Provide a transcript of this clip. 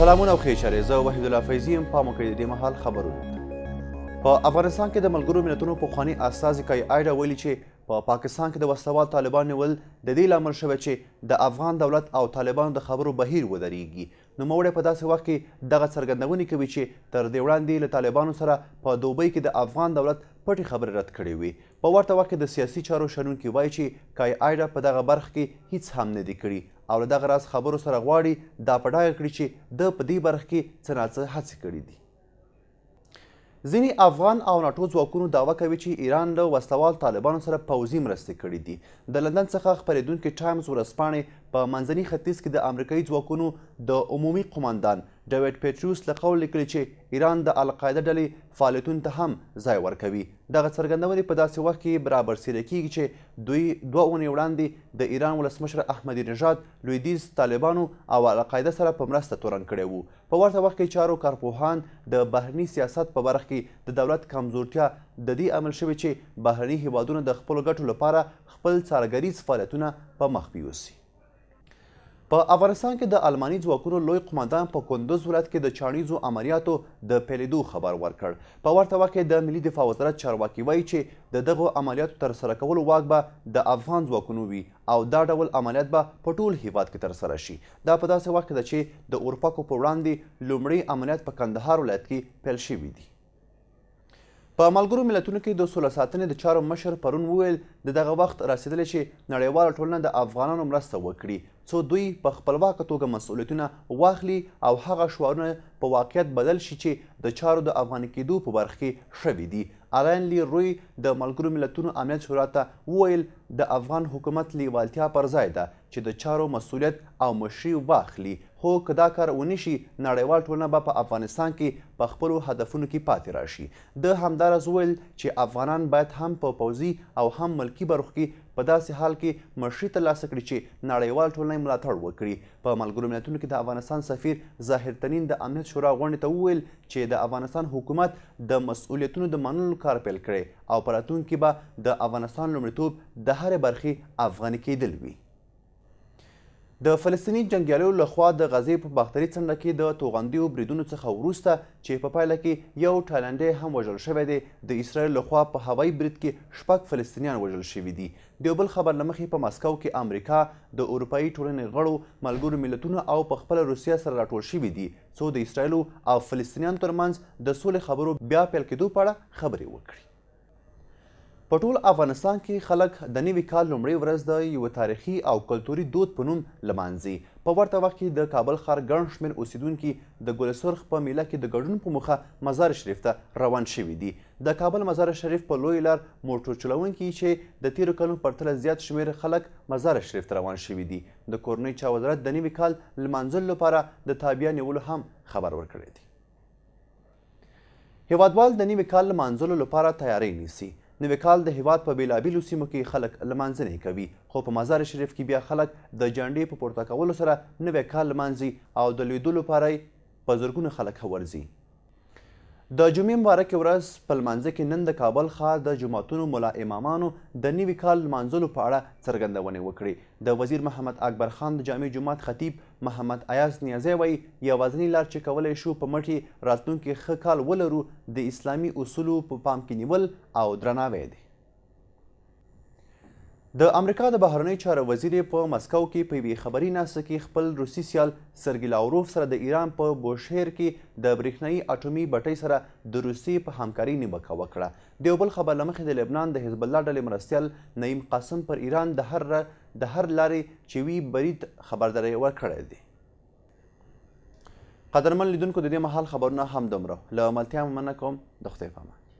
سلامونه او ښې زه وحید الله فیضي یم. پام وکړئ د دې مهال خبرونو ته. په افغانستان کې د ملګرو ملتونو پخواني استازي کای ایډا ویلي چې په پاکستان کې د وسلوال طالبان نیول د دې لامل شوی چې د افغان دولت او طالبانو د خبرو بهیر ودرېږي. نوموړی په داسې وخت کې دغه څرګندونې کوي چې تر دې وړاندې له طالبانو سره په دوبۍ کې د افغان دولت پټې خبرې رد کړې وې. په ورته وخت کې د سیاسي چارو شنونکي وایي چې کای ایډا په دغه برخه کې هیڅ هم نه دی کړي او له دغه راز خبرو سره غواړي دا په ډاګه کړي چې د په دې برخه کې څه ناڅه هڅې کړي دي. ځینې افغان او ناټو ځواکونو دعوه کوي چې ایران له وسلوال طالبانو سره پوځي مرستې کړي دي. د لندن څخه خپرېدونکي ټایمز ورځپاڼې په منځني ختیځ کې د امریکایي ځواکونو د عمومي قماندان ډیوډ پیټریوس له قول لیکلي چې ایران د القاعده ډلې فعالیتونو ته هم ځای ورکوي. دغه څرګندونې په داسې وخت کې برابرسیره کیږي چې دوی 2 اونۍ وړاندې د ایران ولسمشر احمدي نژاد لویدیځ طالبانو او القاعده سره په مرسته تورن کړی و. په ورته وخت کې چارو کارپوهان د بهرني سیاست په برخه کې د دولت کمزورتیا د دې عمل شوی چې بهرني هیوادونه د خپلو ګټو لپاره خپل څارګریز فعالیتونه په مخ بیوسي. په افغانستان کې د الماني ځواکونو لوی قماندان په کندوز ولایت کې د چاڼیزو عملیاتو د پیلېدو خبر ورکړ. په ورته وخت کې د ملي دفاع وزارت چارواکي وایي چې د دغو عملیاتو ترسره کولو واک به د افغان ځواکونو وي او دا ډول عملیات به په ټول هیواد کې ترسره شي. دا په داسې وخت کې ده چې د اورپکو په وړاندې لومړی عملیات په کندهار ولایت کې پیل شوي دي. په ملګرو ملتونو کې د سوله ساتنې د چارو مشر پرون وویل د دغه وخت رسېدلی چې نړیواله ټولنه د افغانانو مرسته وکړي څو دوی په خپلواکه توګه مسؤلیتونه واخلي او هغه شعارونه په واقعیت بدل شي چې د چارو د افغاني کېدو په برخه کې شوي دي. الین لی روی د ملګرو ملتونو امنیت شورا ته وویل د افغان حکومت لیوالتیا پر ځای ده چې د چارو مسؤلیت او مشري واخلي، خو که دا کار ونه شي نړیوال ټولنه به په افغانستان کې په خپلو هدفونو کې پاتې راشي. د همداراز وویل چې افغانان باید هم په پوځي او هم ملکي برخو کې په داسې حال کې مشري ترلاسه کړي چې نړیوال ټولنه یې ملاتړ وکړي. په ملګرو ملتونو کې د افغانستان سفیر ظاهر تنین د امنیت شورا غونډې ته وویل چې د افغانستان حکومت د مسؤلیتونو د منلو کار پیل کړی او په راتلونکي کې به د افغانستان لومړیتوب د هرې برخې افغاني کېدل وي. د فلسطیني جنګیالیو لخوا د غزې په باختري څنډه کې د توغندیو بریدونو څخه وروسته چې په پایله کې یو تایلنډی هم وژل شوی دی، د اسرائیل لخوا په هوایي برید کې 6 فلسطینیان وژل شوي دي. د یو بل خبر له مخې په مسکو کې امریکا د اروپایي ټولنې غړو ملګرو ملتونو او په خپله روسیه سره راټول شوي دي څو د اسرائیلو او فلسطینیانو ترمنځ د سولې خبرو بیا پیل کېدو په اړه خبرې وکړي. په ټول افغانستان کې خلک د نوي کال لومړۍ ورځ د یوه تاریخي او کلتوري دود په نوم لمانځي. په ورته وخت کې د کابل ښار ګڼ شمېر اوسیدونکي د ګل سرخ په میله کې د ګډون په موخه مزار شریف ته روان شوي دي. د کابل مزار شریف په لوی لار موټر چلونکي چې د تیرو کلونو پرتله زیات شمېر خلک مزار شریف ته روان شوي دي. د کورنۍ چا وزارت د نوي کال لمانځلو لپاره د تابیا نیولو هم خبر ورکړی دی. هیوادوال د نوي کال لمانځلو لپاره تیاری نیسي. نوی کال د هیواد په بېلابېلو سیمو کې خلک لمانځنې کوي، خو په مزار شریف کې بیا خلک د جنډې په پورته کولو سره نوی کال لمانځي او د لیدلو لپاره په زرګونه خلک ورځي. د جمعې مبارکې ورځ په لمانځه کې نن د کابل ښار د جوماتونو ملا امامانو د نوي کال لمانځلو په اړه څرګندونې وکړې. د وزیر محمد اکبر خان د جامع جومات خطیب محمد ایاز نیازی وایي یوازینۍ لار چې کولی شو په مټ یې راتلونکي ښه کال ولرو د اسلامي اصولو په پام کې نیول او درناوی دی. د امریکا د بهرنیو چارو وزیر په مسکو کې په یوې خبري ناسته کې خپل روسي سیال سرګي لاوروف سره د ایران په بوشهر کې د برېښنایي اټومي بټۍ سره د روسیې په همکارۍ نیوکه وکړه. د یو بل خبر له مخې د لبنان د حزب الله ډلې مرستیال نعیم قاسم پر ایران د هر لارې چې وي برید خبرداری ورکړی دی. قدرمن لیدونکو د دې مهال خبرونه هم دومره. له ملتیا مننه کوم. د خدای په امان.